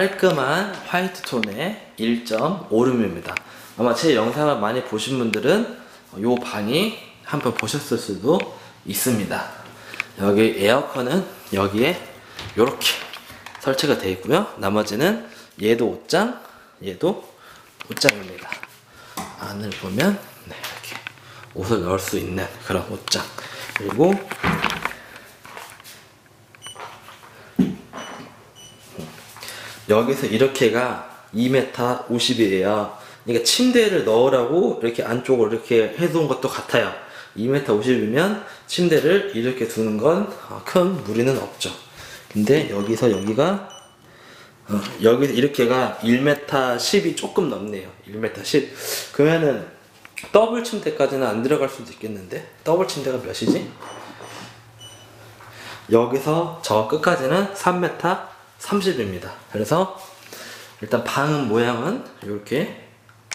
깔끔한 화이트 톤의 1.5룸입니다. 아마 제 영상을 많이 보신 분들은 요 방이 한번 보셨을 수도 있습니다. 여기 에어컨은 여기에 이렇게 설치가 되어 있고요. 나머지는 얘도 옷장, 얘도 옷장입니다. 안을 보면 이렇게 옷을 넣을 수 있는 그런 옷장. 그리고 여기서 이렇게가 2m 50이에요. 그러니까 침대를 넣으라고 이렇게 안쪽으로 이렇게 해둔 것도 같아요. 2m 50이면 침대를 이렇게 두는 건 큰 무리는 없죠. 근데 여기서 여기가 여기서 이렇게가 1m 10이 조금 넘네요. 1m 10. 그러면은 더블 침대까지는 안 들어갈 수도 있겠는데, 더블 침대가 몇이지? 여기서 저 끝까지는 3m 30입니다. 그래서 일단 방 모양은 이렇게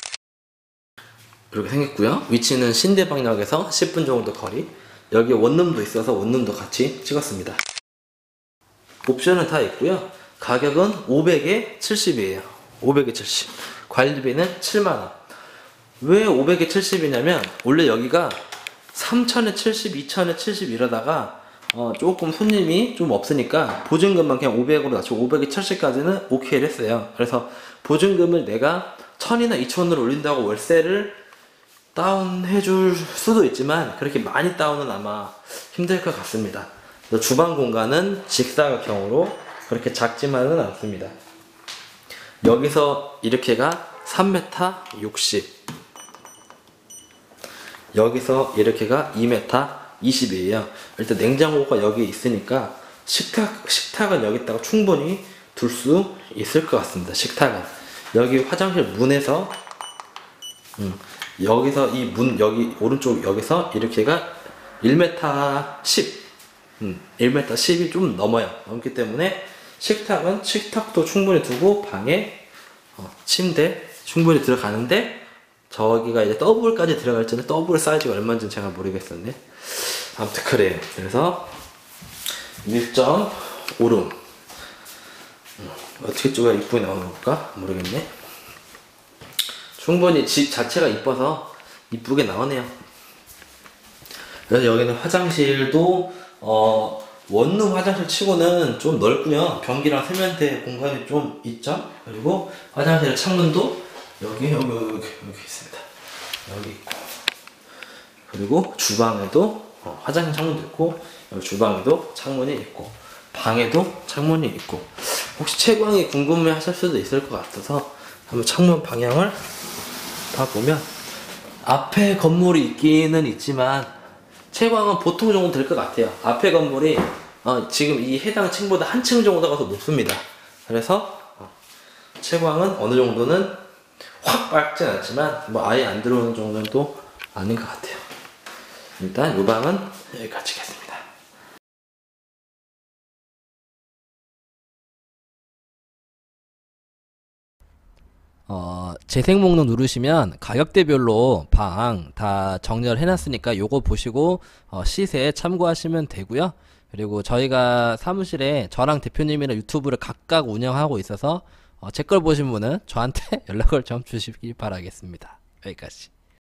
생겼고요. 위치는 신대방역에서 10분 정도 거리. 여기 원룸도 있어서 원룸도 같이 찍었습니다. 옵션은 다 있고요. 가격은 500에 70이에요. 500에 70. 관리비는 7만원. 왜 500에 70이냐면 원래 여기가 3000에 70, 2000에 70 이러다가 조금 손님이 좀 없으니까 보증금만 그냥 500으로 낮추고 500에 70까지는 오케이를 했어요. 그래서 보증금을 내가 1000이나 2000으로 올린다고 월세를 다운해 줄 수도 있지만 그렇게 많이 다운은 아마 힘들 것 같습니다. 주방 공간은 직사각형으로 그렇게 작지만은 않습니다. 여기서 이렇게가 3m 60, 여기서 이렇게가 2m 20이에요. 일단 냉장고가 여기 있으니까 식탁은 여기다가 충분히 둘 수 있을 것 같습니다. 식탁은 여기 화장실 문에서 여기서 이 문 여기 오른쪽 여기서 이렇게가 1m 10, 1m 10이 좀 넘기 때문에 식탁도 충분히 두고 방에 침대 충분히 들어가는데, 저기가 이제 더블까지 들어갈지는 더블 사이즈가 얼마인지 제가 모르겠었네. 아무튼 그래요. 그래서 1.5룸 어떻게 쪼가 이쁘게 나오는 걸까 모르겠네. 충분히 집 자체가 이뻐서 이쁘게 나오네요. 그래서 여기는 화장실도 원룸 화장실 치고는 좀 넓고요. 변기랑 세면대 공간이 좀 있죠. 그리고 화장실 창문도 여기 있습니다. 여기 있고, 그리고 주방에도 화장실 창문도 있고, 여기 주방에도 창문이 있고, 방에도 창문이 있고. 혹시 채광이 궁금해 하실 수도 있을 것 같아서 한번 창문 방향을 봐보면 앞에 건물이 있기는 있지만 채광은 보통 정도 될 것 같아요. 앞에 건물이 지금 이 해당 층보다 한 층 정도가 더 높습니다. 그래서 채광은 어느 정도는 확 밝진 않지만 뭐 아예 안 들어오는 정도는 또 아닌 것 같아요. 일단 이 방은 여기까지 하겠습니다. 재생 목록 누르시면 가격대별로 방 다 정렬 해놨으니까 요거 보시고 시세 참고하시면 되고요. 그리고 저희가 사무실에 저랑 대표님이랑 유튜브를 각각 운영하고 있어서 제 걸 보신 분은 저한테 연락을 좀 주시기 바라겠습니다. 여기까지.